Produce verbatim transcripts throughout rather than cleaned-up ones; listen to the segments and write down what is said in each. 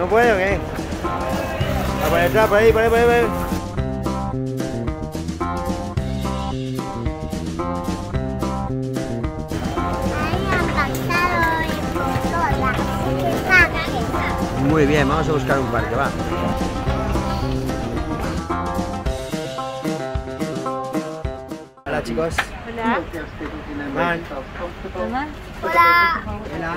¿No puede o qué? A por detrás, por ahí, por ahí, por ahí, por ahí. Muy bien, vamos a buscar un parque, va. Hola chicos. Hola. Man. Hola. Hola. Hola.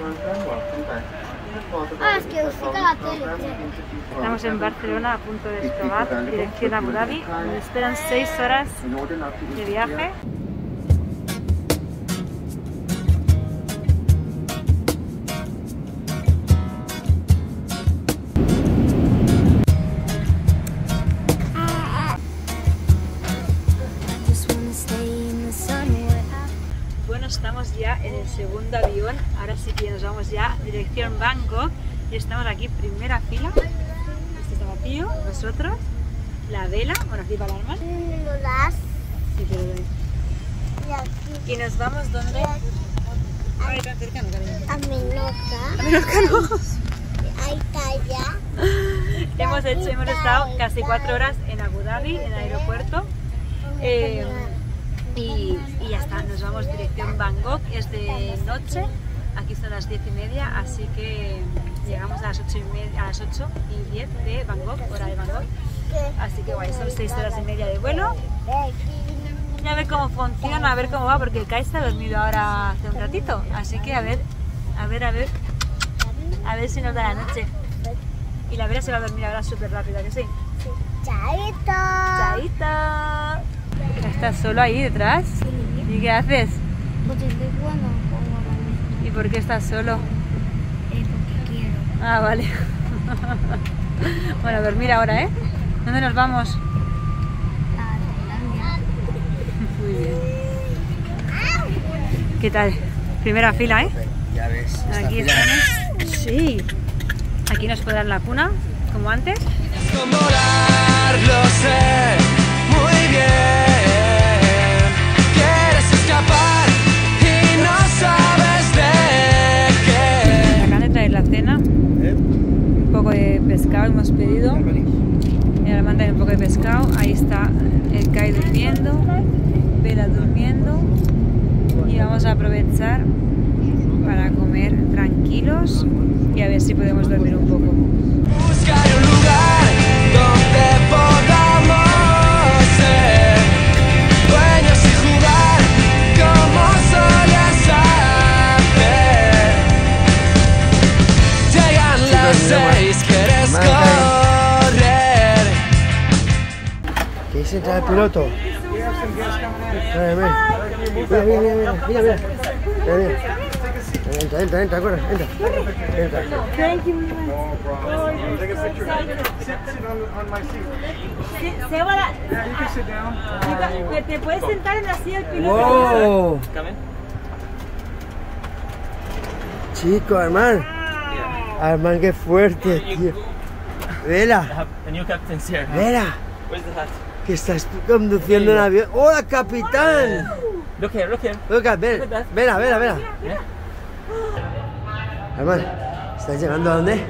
Ah, es que usted la tele. Estamos en Barcelona a punto de despegar, dirección a Abu Dhabi. Nos esperan seis horas de viaje. Bueno, estamos ya en el segundo avión. Ahora sí que nos vamos ya dirección Bangkok. Y estamos aquí, primera fila. Este está vacío, nosotros. La vela, bueno, aquí para alarmas. Sí, pero ven. Y nos vamos donde. Ay, tan cercano, cariño. A Menorca. A Menorca no. Ahí está ya. Hemos hecho, hemos estado casi cuatro horas en Abu Dhabi, en el aeropuerto. Eh, y, y ya está, nos vamos dirección Bangkok. Es de noche. Aquí son las diez y media, así que llegamos a las ocho y media, a las ocho y diez de Bangkok, hora de Bangkok. Así que guay, son seis horas y media de vuelo. Y a ver cómo funciona, a ver cómo va, porque el Kai está dormido ahora hace un ratito. Así que a ver, a ver, a ver, a ver si nos da la noche. Y la Vera se va a dormir ahora súper rápida, ¿que sí? Chaito. Chaito. ¿Estás solo ahí detrás? ¿Y qué haces? Pues estoy jugando con ¿Y por qué estás solo? Eh, porque quiero. Ah, vale. Bueno, a dormir ahora, ¿eh? ¿Dónde nos vamos? A Tailandia. Muy bien. ¿Qué tal? Primera fila, ¿eh? Ya ves. esta Aquí fila. estamos. Sí. Aquí nos podrán la cuna, como antes. Con volar, lo sé muy bien. Quieres escapar y no sabes de qué. Me acaban de traer la cena. ¿Eh? Un poco de pescado hemos pedido. Y ahora mandan un poco de pescado. Ahí está el Kai durmiendo. Vela durmiendo. Y vamos a aprovechar para comer tranquilos y a ver si podemos dormir un poco. Buscar un lugar donde podamos ser dueños y jugar como solías hacer. Llegan las seis, quieres correr. ¿Quieres entrar al piloto? Mira, mira. Mira, mira, mira, mira, mira. Mira, mira. Entra, entra, entra, corre, entra. Entra. Thank you. ¿Te puedes sentar en la silla del piloto? ¡Wow! Chico, hermano. Hermano, qué fuerte, tío. Vela. The new captain's here. Vela. Where's the hat? Que estás tú conduciendo un avión. ¡Hola, capitán! Look here, look here. Loca, ven, vela, vela, vela. Hermano, ¿estás llegando a dónde?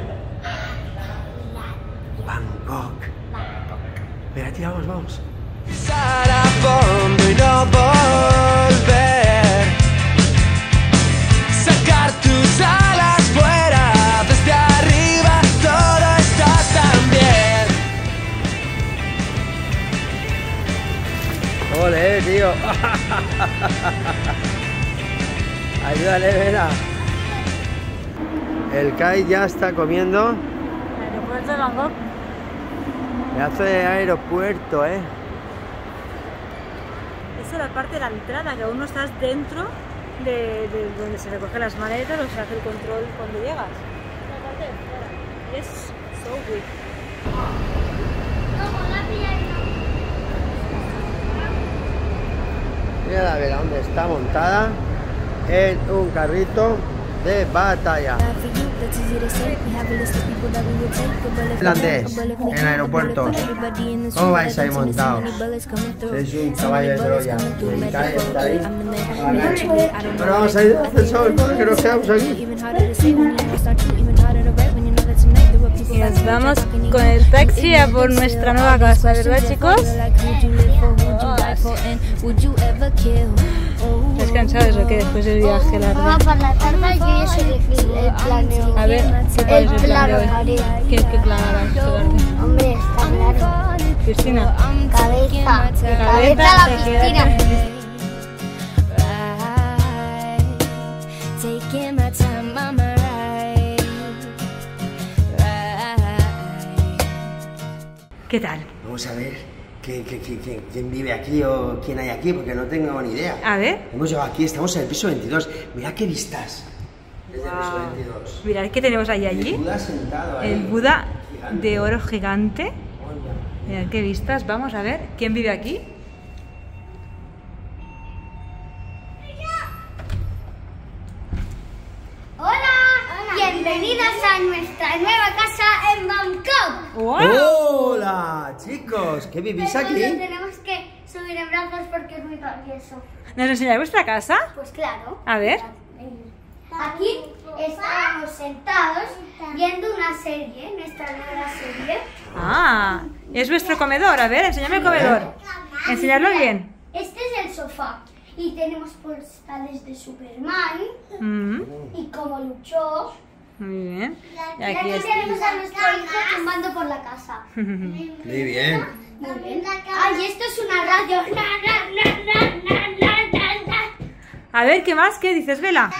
Bangkok. Venga, tira, vamos, vamos. Pisar a fondo y no volver. Sacar tus alas fuera. Desde arriba todo está tan bien. ¡Ole, tío! Ayúdale, Vera. El Kai ya está comiendo. Aeropuerto de Bangkok. Pedazo de aeropuerto, ¿eh? Esa es la parte de la entrada, que aún no estás dentro de, de donde se recogen las maletas o se hace el control cuando llegas. La parte de fuera. Es so weird. Mira la Vera donde está montada en un carrito de batalla. Irlandés, en aeropuertos. ¿Cómo vais ahí montados? Sois un caballo de Troya. El Kai está ahí. Pero vamos a ir al ascensor, que nos quedamos aquí. Y nos vamos con el taxi a por nuestra nueva casa, ¿verdad, chicos? ¿Estás cansados o qué después del viaje largo? Mamá, por la tarde yo ya sé el, el planeo. A ver, ¿qué cuál es el plan de hoy? haré. ¿Qué, qué plan harás tú, Arte? Hombre, está claro. Cristina. Cabeza. De Cabeza, cabeza a la te piscina. quedas- Taking my time, mama, right, right. ¿Qué tal? Vamos a ver ¿quién, quién, quién, quién- quién vive aquí o quién hay aquí, porque no tengo ni idea. A ver. Hemos llegado aquí, estamos en el piso veintidós. Mirad qué vistas desde el piso Wow. veintidós. Mirad qué tenemos ahí El allí. Buda sentado ahí. El Buda Gigante. de oro gigante. Hola. Mirad qué vistas. Vamos a ver quién vive aquí. Hola. Bienvenidos a nuestra nueva casa en Bangkok. ¡Wow! Hola, chicos, ¿qué vivís Pero aquí? nos tenemos que subir en brazos porque es muy travieso. ¿Nos enseñáis vuestra casa? Pues claro. A ver. Aquí estábamos sentados viendo una serie, nuestra nueva serie. Ah, es vuestro comedor. A ver, enséñame el comedor. Enseñadlo bien. Este es el sofá y tenemos postales de Superman Mm, y cómo luchó. muy bien. Y Y aquí aquí es... tenemos a nuestro hijo tumbando por la casa. Muy bien. Muy bien. Ay, esto es una radio. Na, na, na, na, na, na, na, na. A ver, ¿qué más? ¿Qué dices, Vela?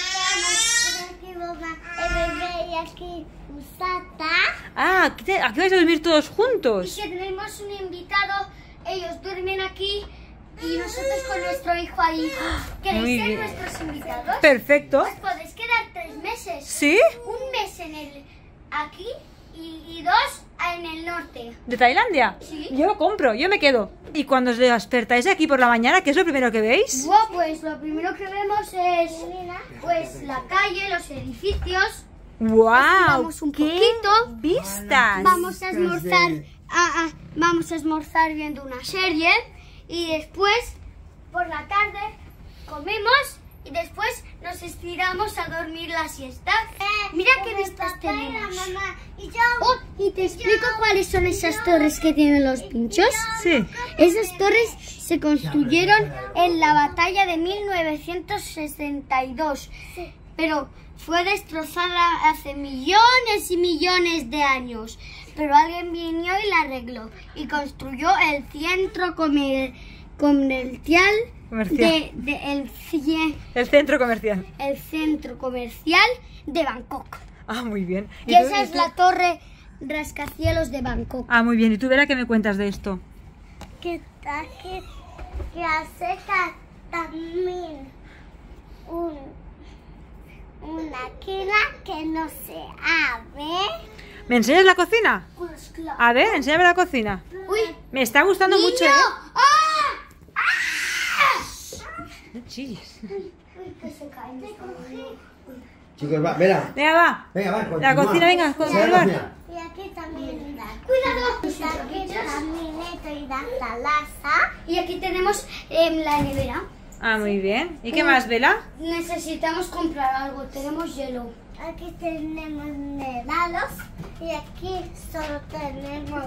Ah, aquí, te- aquí vais a dormir todos Y juntos. que tenemos un invitado, ellos duermen aquí y nosotros con nuestro hijo ahí. ¿Queréis Muy ser bien. nuestros invitados? Perfecto. Os podéis quedar tres meses. ¿Sí? Un mes en el aquí y, y dos en el norte. ¿De Tailandia? Sí. Yo lo compro, yo me quedo. Y cuando os despertáis aquí por la mañana, ¿qué es lo primero que veis? Bueno, pues lo primero que vemos es pues la calle, los edificios. ¡Wow! Estiramos un ¡Qué poquito. vistas! Vamos a almorzar, a- a- vamos a almorzar viendo una serie y después por la tarde comemos y después nos estiramos a dormir la siesta. Mira qué vistas tenemos. Oh, y te explico cuáles son esas torres que tienen los pinchos. Sí. Esas torres se construyeron en la batalla de mil novecientos sesenta y dos, pero fue destrozada hace millones y millones de años. Pero alguien vino y la arregló y construyó el centro comer- comercial, Comercial. De, de- el, cie- El centro comercial. el centro comercial de Bangkok. Ah, muy bien. Y tú- esa y es tú- la torre rascacielos de Bangkok. Ah, muy bien. ¿Y tú, Vera, qué me cuentas de esto? Que que, que hace también un, una quina que no se abre. ¿Me enseñas la cocina? Pues claro. A ver, enséñame la cocina. Uy, Me está gustando niño. mucho, ¿eh? ¡Ah! ¡Ah! No chilles. Uy, que se cae. Chicos, va, Vera. Venga, va. Venga, va, La continúa. cocina, venga, Enseñad la continúa. cocina. Y aquí también. Cuidado. Aquí también estoy la laza. Y aquí tenemos em, la nevera. Ah, muy bien. ¿Y qué más, Vela? Necesitamos comprar algo. Tenemos hielo. Aquí tenemos helados y aquí solo tenemos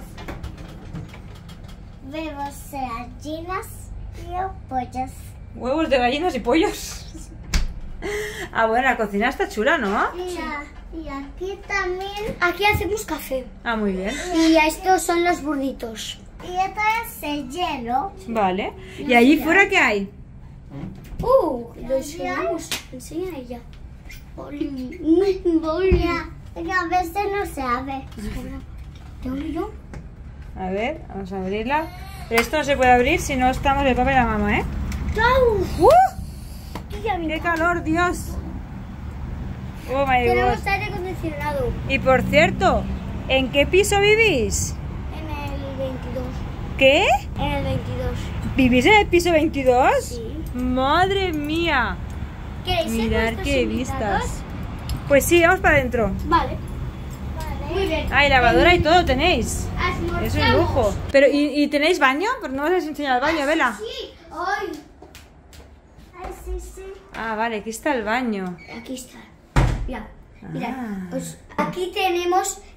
huevos de gallinas y pollos. Huevos de gallinas y pollos. Ah, bueno, la cocina está chula, ¿no? Y, a- y aquí también. Aquí hacemos café. Ah, muy bien. Y estos son los burritos. Y esto es el hielo. Vale. ¿Y allí fuera qué hay? Uh, lo enseñamos. Enseña a ella. Boli. Boli. A veces no se abre. ¿Tengo yo? A ver, vamos a abrirla. Pero esto no se puede abrir si no estamos el papá y la mamá, ¿eh? ¡Chau! ¡Uh! ¡Qué calor, Dios! Oh my Tenemos God. aire acondicionado Y por cierto, ¿en qué piso vivís? en el veintidós. ¿Qué? En el veintidós. ¿Vivís en el piso veintidós? Sí. ¡Madre mía! ¿Queréis ser Mirad nuestros qué invitados? vistas. Pues sí, vamos para adentro. Vale. Muy bien. Hay lavadora y todo tenéis. Almorzamos. Es un lujo. Pero, ¿y, y tenéis baño? Pues no os has enseñado el baño, Vela. Sí. Ay. Ay, sí, sí. Ah, vale, aquí está el baño. Aquí está. Mira, mira. Ah. Pues aquí tenemos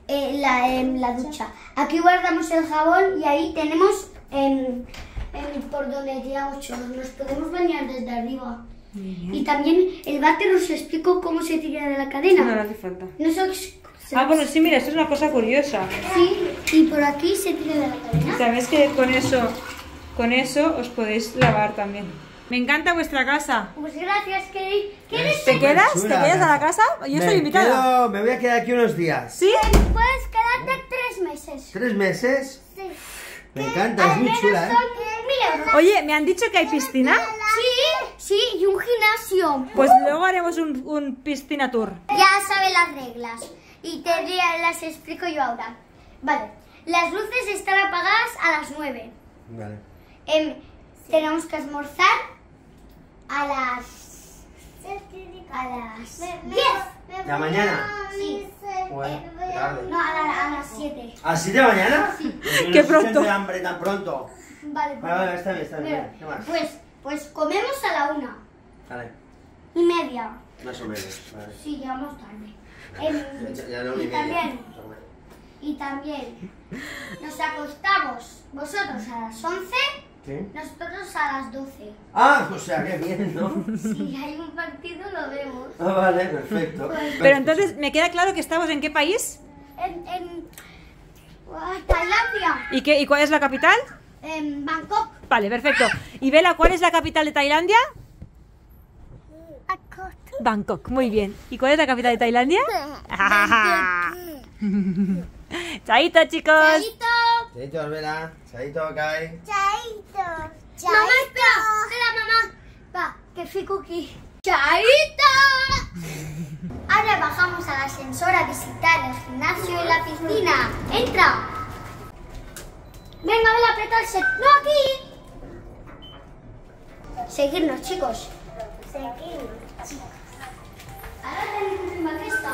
eh, la, em, la ducha. Aquí guardamos el jabón y ahí tenemos em, em, por donde tiramos chorros. Nos podemos bañar desde arriba. Y también el váter os explico cómo se tira de la cadena. No, no hace falta. No sé, Ah, bueno, sí, mira, esto es una cosa curiosa. sí, y por aquí se tira de la cadena. Sabéis que con eso, con eso os podéis lavar también. Me encanta vuestra casa. Pues gracias, Kelly. ¿Quieres? ¿Te quedas? ¿Te chula quedas a la casa. casa? Yo Me estoy invitada. quedo- me voy a quedar aquí unos días. ¿Sí? Puedes quedarte tres meses. ¿Tres meses? Sí. Me encanta, es muy chula, ¿eh? Son mil euros. Oye, ¿me han dicho que hay piscina? Sí, sí, y un gimnasio. Pues luego haremos un, un piscina tour. Ya sabe las reglas y te las explico yo ahora. Vale, las luces están apagadas a las nueve. Vale. Em, tenemos que almorzar a las a las diez. ¿La mañana? Sí. Bueno, tarde. No, a, la- a las siete. ¿A siete de mañana? Sí. Qué pronto. de hambre tan pronto. Vale, Vale, vale, está bien, está bien. Mira, ¿Qué más? pues, pues comemos a la una Vale, y media. más o menos. Vale. Sí, llegamos tarde. Em, Ya, ya no, ni y media. también, y también nos acostamos vosotros a las once, ¿Sí? nosotros a las doce. Ah, o sea, qué bien, ¿no? Si hay un partido lo vemos. Ah, vale, perfecto. Pero entonces, ¿me queda claro que estamos en qué país? En, en ah, Tailandia, ¿Y, qué, ¿Y cuál es la capital? en Bangkok. Vale, perfecto. ¿Y Bela, cuál es la capital de Tailandia? Bangkok, muy bien. ¿Y cuál es la capital de Tailandia? Chaito, chicos. Chaito. Chaito, Vela. Chaito, Kai. Chaito. Mamá, espera, espera, mamá. Va, que fico aquí. Chaito. Ahora bajamos al ascensor a visitar el gimnasio y la piscina. Entra. Venga, Vela, aprieta el set. No, aquí. Seguirnos, chicos. Seguirnos, chicos. Ahora tenemos una fiesta.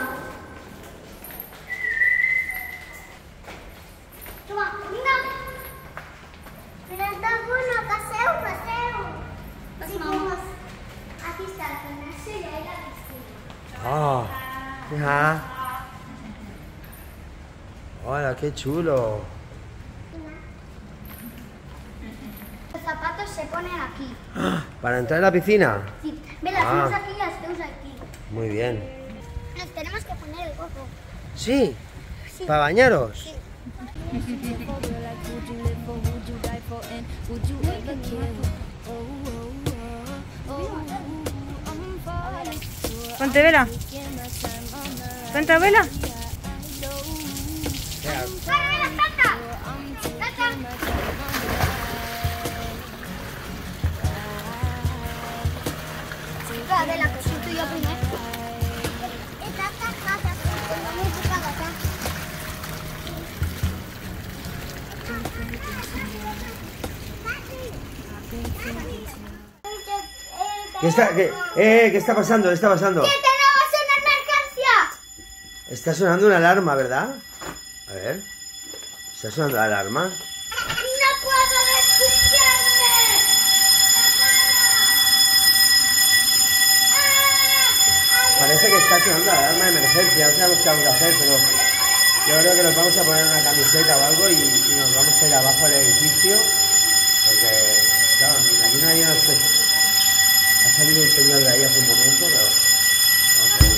Toma, vinga. Però està bona, passeu, passeu. Seguimos. Aquí está el gimnasio y ahí la piscina. Ah, hija. Hola, qué chulo. Los zapatos se ponen aquí. ¿Para entrar en la piscina? Sí. Ve, las Ah. tenemos aquí y las tenemos aquí. Muy bien. Nos tenemos que poner el gorro. ¿Sí? ¿Para bañaros? Ponte, Bela. Ponte, Bela. ¡Para, Vela, salta! ¡Salta! Va, Vela, que soy tuyo primero. ¿Qué está, qué, eh, ¿qué está pasando? ¿Qué está pasando? ¡Que tenemos una emergencia! Está sonando una alarma, ¿verdad? A ver. ¿Está sonando la alarma? ¡No puedo escucharme! Parece que está sonando la alarma de emergencia. No sabemos qué vamos a hacer, pero yo creo que nos vamos a poner una camiseta o algo y, y nos vamos a ir abajo del edificio. Porque, claro, aquí nadie nos... Ha salido un señor de ahí hace un momento, pero... Vamos a ver.